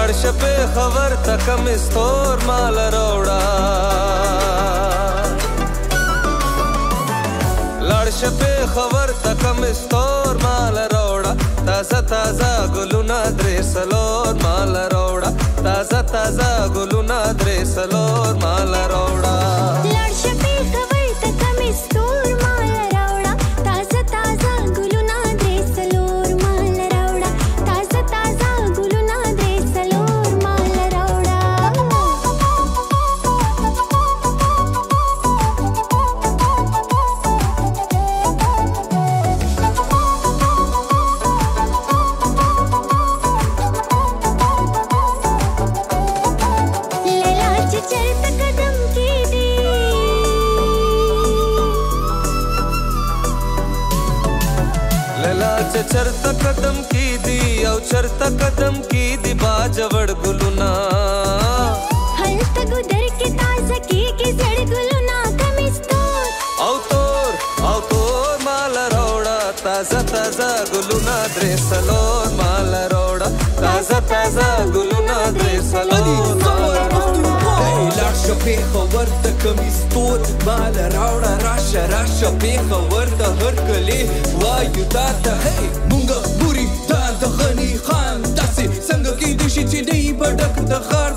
لاړ شه پېښور ته کمستور مال راوړه لاړ شه پېښور ته کمستور مال راوړه تازه تازه ګلونه درې څلور مال راوړه تازه تازه ګلونه درې څلور مال راوړه لاړ شه پېښور ته کمستور مال راوړه تازه تازه ګلونه درې څلور مال راوړه تازه تازه ګلونه درې څلور مال راوړه چرته قدم کی دی او چرته قدم کی دی باجوړ ګلونا هلته ګودر کې تازه کېږي زړ ګلونه کمستور او تور مال راوړه تازه تازه ګلونه درې څلور مال راوړه تازه تازه ګلونه درې څلور مال راوړه لاړ شه پېښور ته کمستور مال راوړه راشه راشه پېښور ته هرکلي وایو تا ته مونږ مریدان د غني خان داسې څنګه کېدای شي چې نه یې به ډک د غاړه